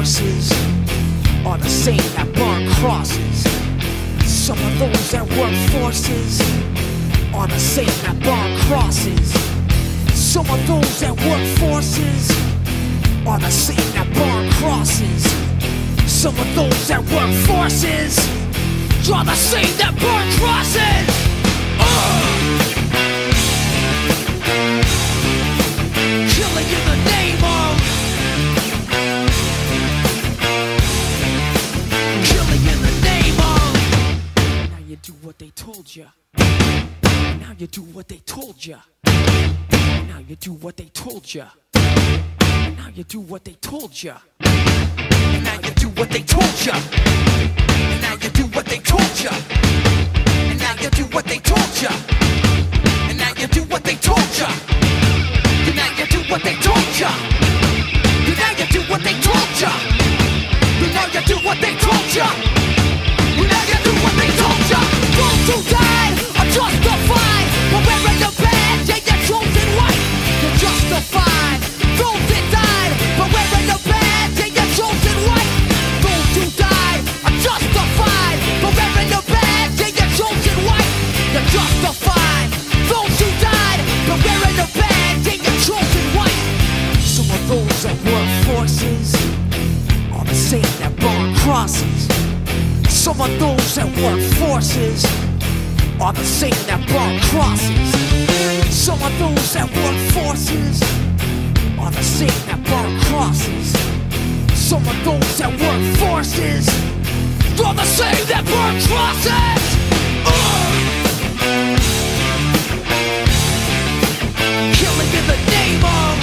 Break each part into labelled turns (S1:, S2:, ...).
S1: forces are the same that burn crosses. Some of those that work forces are the same that burn crosses. Some of those that work forces are the same that burn crosses. Some of those that work forces are the same that burn crosses. Killing in the name of, killing in the name of. Now you do what they told you. Now you do what they told you. Now you do what they told you. Now you do what they told you. Now you do what they told you. Now you do what they told you. And now you do what they told you. And now you do what they told you. And now you do what they told you. And now you do what they told you. And now you do what they told you. And now you do what they told you. Those who died are justified for wearing the badge and your chosen white. You're justified. Those that died for wearing the badge and your chosen white. Those who died are justified for wearing the badge and your chosen white. You're justified. Those who died for wearing the badge and your chosen white. Some of those that work forces are the same that burn crosses. Some of those that work forces are the same that burn crosses. Some of those that work forces are the same that burn crosses. Some of those that work forces are the same that burn crosses. Killing in the name of,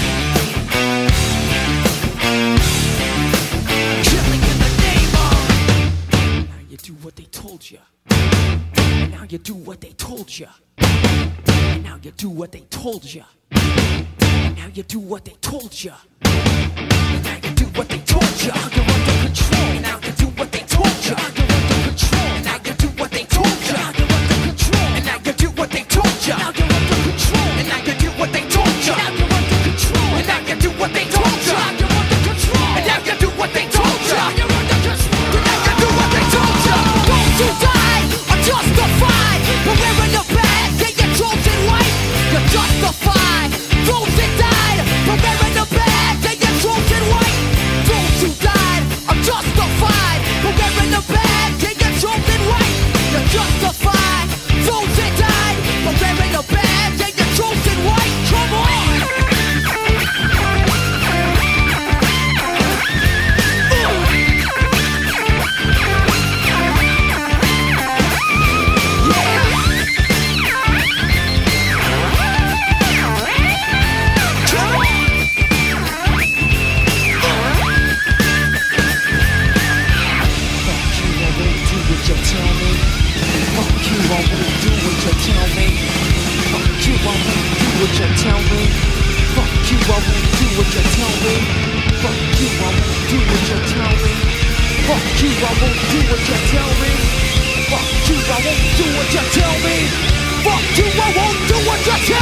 S1: killing in the name of. Now you do what they told you. Now you do what they told you. And now you do what they told you. And now you do what they told you. And now you do what they told you. You're under control. And now you do what they told you. You're under control. And now you do what they told you. You're under control. And now you do what they told you. Now you're under control. And now you do what they told you. Now you're under control. And now you do what they told you. You're under control. And now you do what they told you. You're under control. And now you do what they told you. Those who died are justified for wearing the badge and your chosen white. You're justified. Those that died for wearing the badge and your chosen white. Those who died are justified for wearing the badge and your chosen white. You're justified. Those that died for wearing the badge and your chosen white. Come on. Fuck you, I won't do what you tell me.